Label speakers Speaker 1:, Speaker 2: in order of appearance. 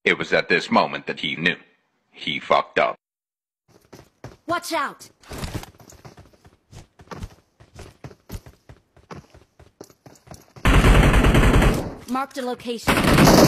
Speaker 1: It was at this moment that he knew. He fucked up.
Speaker 2: Watch out! Marked a location.